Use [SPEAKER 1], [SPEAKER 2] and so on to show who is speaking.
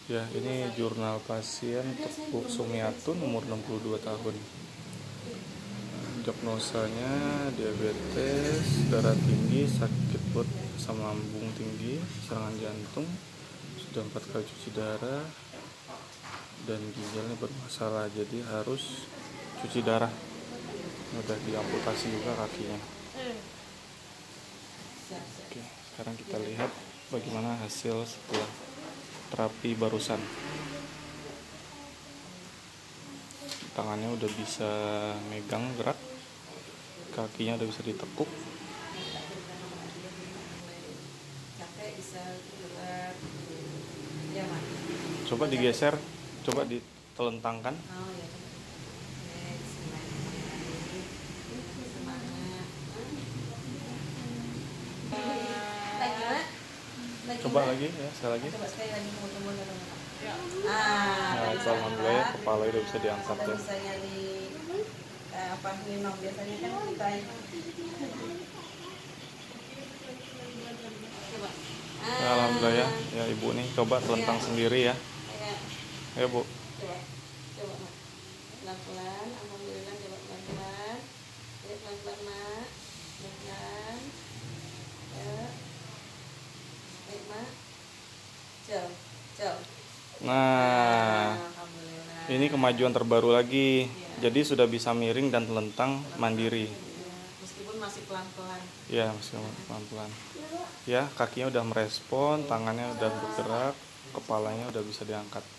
[SPEAKER 1] Ya, ini jurnal pasien Tepuk Sumiatun umur 62 tahun. Diagnosanya diabetes, darah tinggi, sakit perut asam lambung tinggi, serangan jantung, sudah 4 kali cuci darah, dan ginjalnya bermasalah, jadi harus cuci darah. Udah diamputasi juga kakinya. Oke, sekarang kita lihat bagaimana hasil setelah terapi barusan. Tangannya udah bisa megang gerak, kakinya udah bisa ditekuk. Coba digeser, coba ditelentangkan. Coba lagi ya, sekali lagi. Nah, itu alhamdulillah ya, kepala udah bisa diangkat ya.
[SPEAKER 2] Bisa nyari minum biasanya kan kita
[SPEAKER 1] Ya, alhamdulillah ya, ya ibu nih coba telentang sendiri ya. Ya bu.
[SPEAKER 2] Coba mak, pelan-pelan, alhamdulillah, coba pelan-pelan, ya pelan-pelan mak, pelan-pelan, ya, baik mak, jauh.
[SPEAKER 1] Nah,
[SPEAKER 2] Alhamdulillah.
[SPEAKER 1] ini kemajuan terbaru lagi. Jadi sudah bisa miring dan telentang mandiri.
[SPEAKER 2] Meskipun masih pelan-pelan.
[SPEAKER 1] Ya, masih pelan-pelan. Ya, kakinya udah merespon, tangannya udah bergerak, kepalanya udah bisa diangkat.